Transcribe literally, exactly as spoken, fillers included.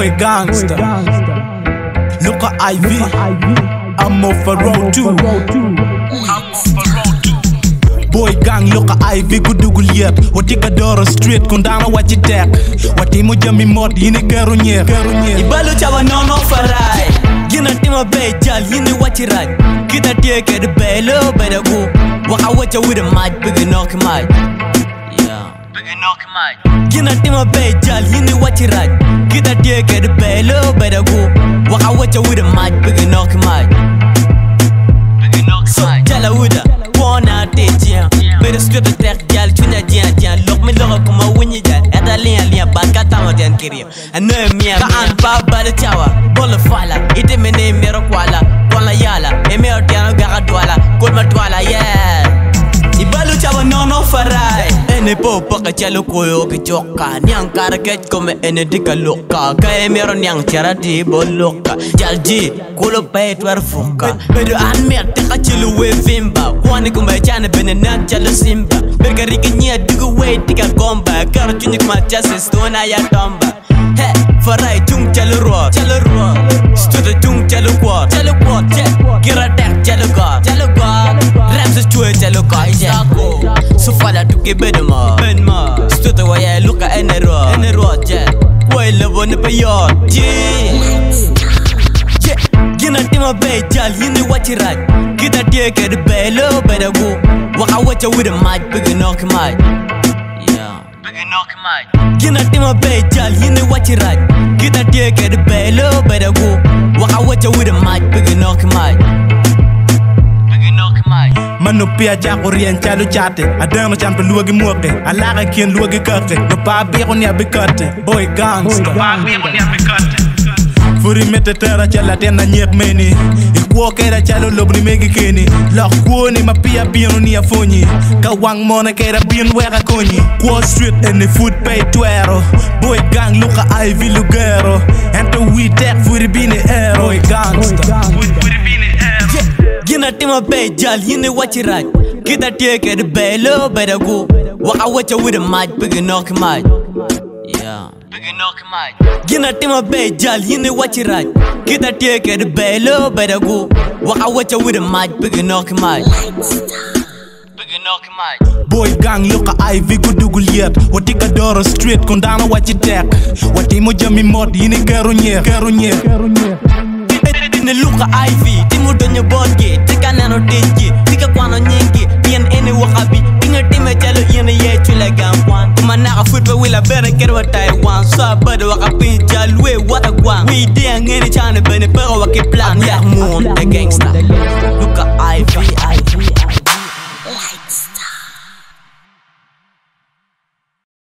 boy gangster. Luka I V, I'm off a road too. Boy gang luka I V gudugul yet. Wati ka doro street kundana wachi tek. Wati mo jami mod yini keru nyer. Ibalu chawa nono farai. Gina tima bay jal yini wachi raj. Kita take the bello better go. Waka wacha with a mic big knock mic. Yeah, big knock mic. Gina tima bay jal yini wachi raj. Kita take the bello better go. Waka wacha with a mic big knock mic. Big knock mic. Jala wuda. Wanna teach ya, better straight to tech gal, tuna dian dian. Look me look como when you get at a lian lian, but got down and kill. And no me, I'm bad by the tower. Bola fala, it me name Miraquala, Bola Yala, Emertiano Garadwala, Golmatwala, yeah. Ibalu chawa no no farai. Ene po paka chalo koyo kichoka. Nyang karaket kome ene dika loka. Kaya meron nyang charati boloka. Jalji kulo pay twar fuka. Bedo anmer teka chilo we vimba. Kwani kumba chane bene nan chalo simba. Berga riki nye digu we tika gomba. Karo chunik machase stona ya tomba. He farai chung chalo roa. Chalo roa. Studa chung chalo kwa. Chalo kwa check. Kira tek chalo ga. Chalo ga. Ramses chue chalo ga. So fala to ke bedma bedma studa waya luka enero enero je way levo ne payo je je gina tima bay jal yini wachi raj kita take the bello better go waka wacha with a mic big knock mic yeah big knock mic gina tima bay jal yini wachi raj kita take the bello better go waka wacha with a mic big knock mic. Manu pia jako rien chalu chate. Adano champe luagi muake. Alaga kien luagi kate. No pa biro ni abikate. Boy gangster. No pa biro ni abikate. Furi mete tera chala tena nyek meni. Ikwo kera chalo lobni megi keni. Lok kwo ni mapia biro ni afonyi. Kawang mona kera bin wera konyi. Kwo street and the food pay tuero. Boy gang luka I V lugero. Ento we tek furi bini ero. Boy gangster. Furi bini ero. Gina tima bay jal yini wachi raj. Kita take the bello better go. Waka wacha with a mic big knock mic. Yeah, big knock mic. Gina tima bay jal yini wachi raj. Kita take the bello better go. Waka wacha with a mic big knock mic. Big knock mic. Boy gang luka I V gudugul yet. Wati ka doro street kundana wachi tek. Wati mo jami mod yini keru nyer. Keru nyer. Ne luka I V, timu donyo bonge, tika nano tenji, tika kwano nyingi, bien ene wakabi, inga time chalo yene ye chule gangwan. Kuma naka futba wila bere kerwa Taiwan, so bada wakapi jalwe wata gwang. We dea ngene chane bene pero waki plan, yeah moon, the gangster.